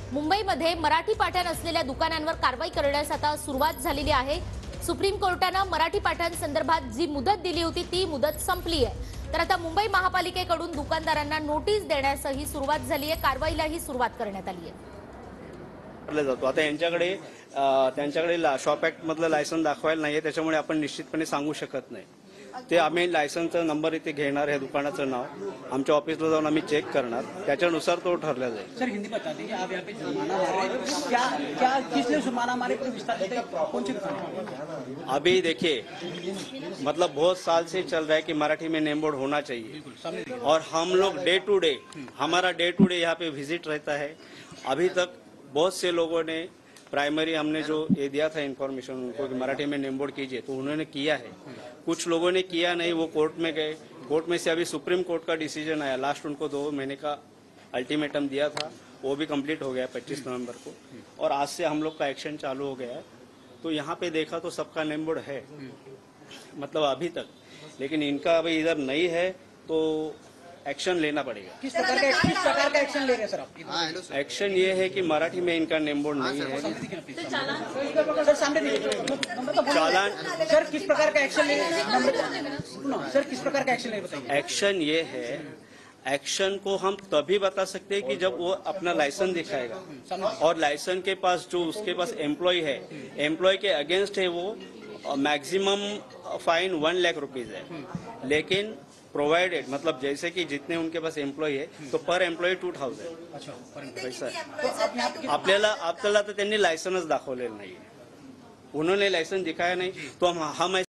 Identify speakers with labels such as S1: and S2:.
S1: मुंबईमध्ये मराठी पाट्या असलेल्या दुकानांवर कारवाई करण्यास आता सुरुवात झालेली आहे। सुप्रीम कोर्टाने मराठी पाट्यांसंदर्भात जी मुदत दिली होती ती मुदत संपली आहे। तर आता मुंबई महापालिकेकडून दुकानदारांना नोटीस देण्यासही सुरुवात झाली आहे, कारवाईलाही सुरुवात करण्यात आली आहे।
S2: जातो आता त्यांच्याकडे शॉप ऍक्ट मधलं लायसन दाखवायला नाहीये, त्याच्यामुळे आपण निश्चितपणे सांगू शकत नाही। ते आम्ही लायसनचा नंबर इथे घेणार आहे, दुकानाचं नाव आमच्या ऑफिसला जाऊन आम्ही चेक करणार, त्याच्यानुसार तो ठरला जाईल।
S3: सर हिंदी बता दीजिए, आप यहाँ पे जुर्माना मारे क्या किस लिए जुर्माना मारे पूरे विस्तार से कौन सी दुकान?
S2: अभी देखिए, मतलब बहुत साल से चल रहा है कि मराठी में नेम बोर्ड होना चाहिए और हम लोग डे टू डे हमारा यहाँ पे विजिट रहता है। अभी तक बहुत से लोगों ने प्राइमरी हमने जो ये दिया था इन्फॉर्मेशन उनको कि मराठी में नेम बोर्ड कीजिए, तो उन्होंने किया है। कुछ लोगों ने किया नहीं, वो कोर्ट में गए, कोर्ट में से अभी सुप्रीम कोर्ट का डिसीजन आया। लास्ट उनको 2 महीने का अल्टीमेटम दिया था, वो भी कंप्लीट हो गया 25 नवंबर को, और आज से हम लोग का एक्शन चालू हो गया है। तो यहाँ पे देखा तो सबका नेम बोर्ड है, मतलब अभी तक, लेकिन इनका अभी इधर नहीं है तो एक्शन लेना पड़ेगा।
S3: किस प्रकार का एक्शन ले रहे हैं सर आप?
S2: एक्शन ये है कि मराठी में इनका नेम बोर्ड नहीं है।
S3: सर सामने दीजिए
S2: चालान
S3: सर, किस प्रकार का एक्शन ले सर, किस प्रकार का एक्शन ले बताइए।
S2: एक्शन ये है, एक्शन को हम तभी बता सकते हैं कि जब वो अपना लाइसेंस दिखाएगा, और लाइसेंस के पास जो उसके पास एम्प्लॉय है, एम्प्लॉय के अगेंस्ट है वो मैक्सिमम फाइन 1 लाख रुपीज है। लेकिन प्रोवाइडेड मतलब जैसे कि जितने उनके पास एम्प्लॉय है तो पर एम्प्लॉय 2000 पैसा है। आपल्याला तर त्यांनी लायसन्स दाखवलेलं नाही, उन्होंने लायसेंस दिखाया नहीं, तो हम